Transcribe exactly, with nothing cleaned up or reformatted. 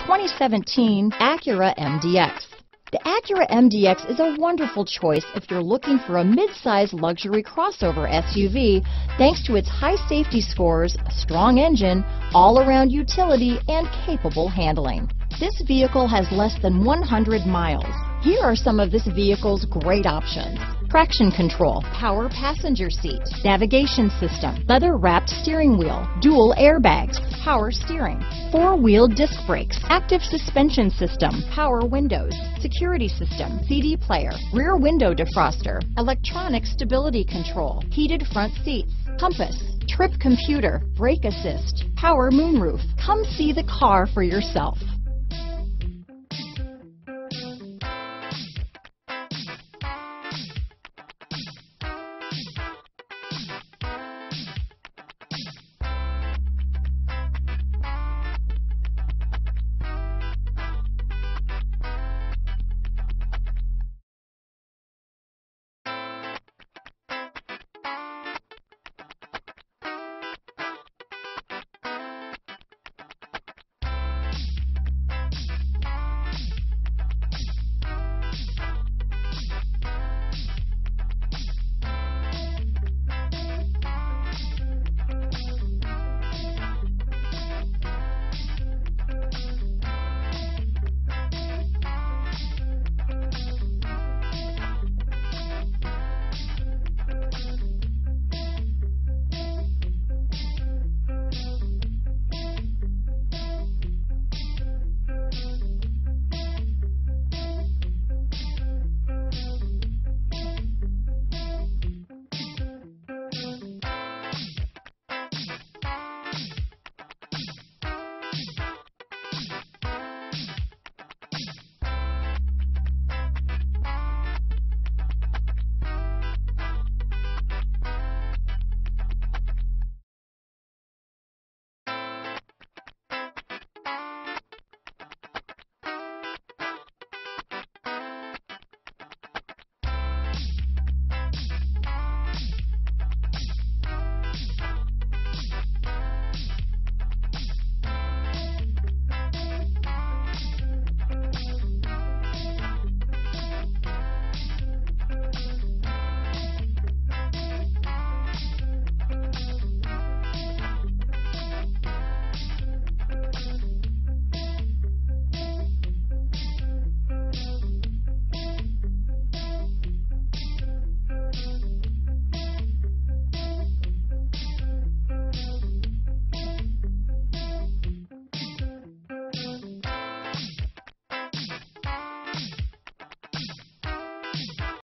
twenty seventeen Acura M D X. The Acura M D X is a wonderful choice if you're looking for a mid-size luxury crossover S U V thanks to its high safety scores, a strong engine, all-around utility, and capable handling. This vehicle has less than one hundred miles. Here are some of this vehicle's great options: traction control, power passenger seat, navigation system, leather-wrapped steering wheel, dual airbags, power steering, four-wheel disc brakes, active suspension system, power windows, security system, C D player, rear window defroster, electronic stability control, heated front seats, compass, trip computer, brake assist, power moonroof. Come see the car for yourself.